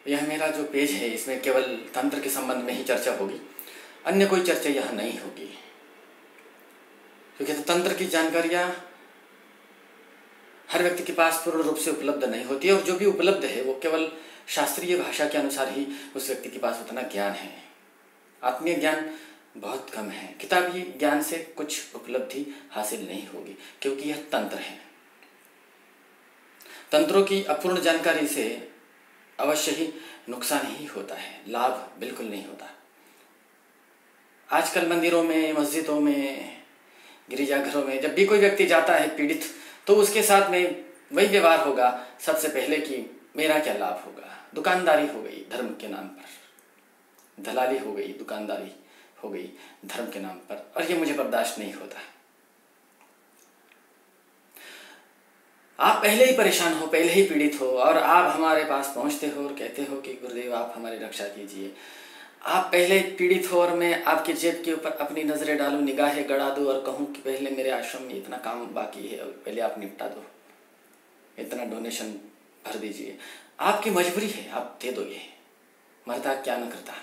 यह मेरा जो पेज है इसमें केवल तंत्र के संबंध में ही चर्चा होगी, अन्य कोई चर्चा यह नहीं होगी, क्योंकि तंत्र की जानकारियाँ हर व्यक्ति के पास पूर्ण रूप से उपलब्ध नहीं होती है, और जो भी उपलब्ध है वो केवल शास्त्रीय भाषा के अनुसार ही उस व्यक्ति के पास उतना ज्ञान है। आत्मीय ज्ञान बहुत कम है। किताबी ज्ञान से कुछ उपलब्धि हासिल नहीं होगी, क्योंकि यह तंत्र है। तंत्रों की अपूर्ण जानकारी से अवश्य ही नुकसान ही होता है, लाभ बिल्कुल नहीं होता। आजकल मंदिरों में, मस्जिदों में, गिरिजाघरों में जब भी कोई व्यक्ति जाता है पीड़ित, तो उसके साथ में वही व्यवहार होगा सबसे पहले कि मेरा क्या लाभ होगा। दुकानदारी हो गई धर्म के नाम पर, दलाली हो गई, दुकानदारी हो गई धर्म के नाम पर, और ये मुझे बर्दाश्त नहीं होता। आप पहले ही परेशान हो, पहले ही पीड़ित हो, और आप हमारे पास पहुंचते हो और कहते हो कि गुरुदेव आप हमारी रक्षा कीजिए। आप पहले पीड़ित हो और मैं आपके जेब के ऊपर अपनी नज़रें डालूं, निगाहें गड़ा दूं और कहूं कि पहले मेरे आश्रम में इतना काम बाकी है और पहले आप निपटा दो, इतना डोनेशन भर दीजिए। आपकी मजबूरी है, आप दे दोगे, मरता क्या न करता।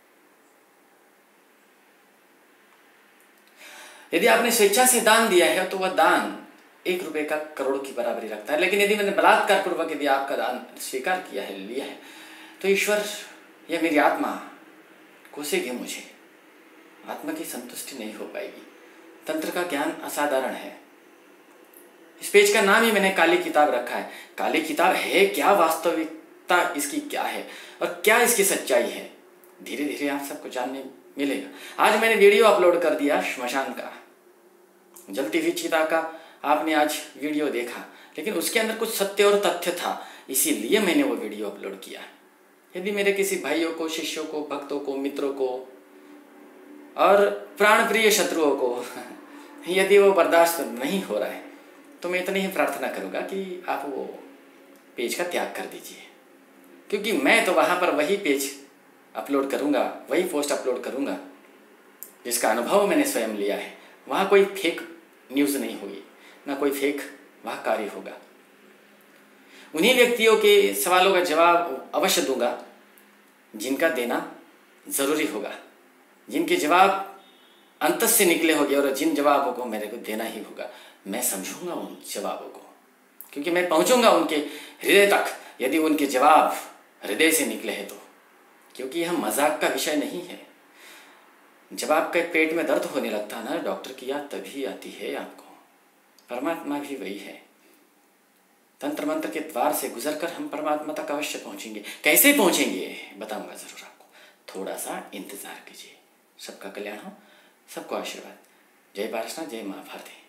यदि आपने स्वेच्छा से दान दिया है तो वह दान 1 रुपये का करोड़ की बराबरी रखता है। लेकिन यदि मैंने बलात्कार पूर्वक यदि आपका दान स्वीकार किया है, लिया है, तो ईश्वर या मेरी आत्मा कोसेगी मुझे, आत्मा की संतुष्टि नहीं हो पाएगी। तंत्र का ज्ञान असाधारण है। इस पेज का नाम ही मैंने काली किताब रखा है। काली किताब है क्या, वास्तविकता इसकी क्या है और क्या इसकी सच्चाई है, धीरे धीरे आप सबको जानने मिलेगा। आज मैंने वीडियो अपलोड कर दिया श्मशान का, जलती हुई चिता का आपने आज वीडियो देखा, लेकिन उसके अंदर कुछ सत्य और तथ्य था, इसीलिए मैंने वो वीडियो अपलोड किया। यदि मेरे किसी भाइयों को, शिष्यों को, भक्तों को, मित्रों को और प्राण प्रिय शत्रुओं को यदि वो बर्दाश्त नहीं हो रहा है, तो मैं इतनी ही प्रार्थना करूंगा कि आप वो पेज का त्याग कर दीजिए, क्योंकि मैं तो वहां पर वही पेज अपलोड करूंगा, वही पोस्ट अपलोड करूंगा जिसका अनुभव मैंने स्वयं लिया है। वहां कोई फेक न्यूज़ नहीं होगी, ना कोई फेक वह कार्य होगा। उन्हीं व्यक्तियों के सवालों का जवाब अवश्य दूंगा जिनका देना जरूरी होगा, जिनके जवाब अंतस से निकले होंगे, और जिन जवाबों को मेरे को देना ही होगा। मैं समझूंगा उन जवाबों को, क्योंकि मैं पहुंचूंगा उनके हृदय तक यदि उनके जवाब हृदय से निकले हैं तो, क्योंकि यह मजाक का विषय नहीं है। जब आपके पेट में दर्द होने लगता है ना, डॉक्टर की याद तभी आती है आपको। परमात्मा भी वही है। तंत्र मंत्र के द्वार से गुजरकर हम परमात्मा तक अवश्य पहुंचेंगे। कैसे पहुंचेंगे बताऊंगा जरूर आपको, थोड़ा सा इंतजार कीजिए। सबका कल्याण हो, सबको आशीर्वाद। जय पारसनाथ, जय मां भारती।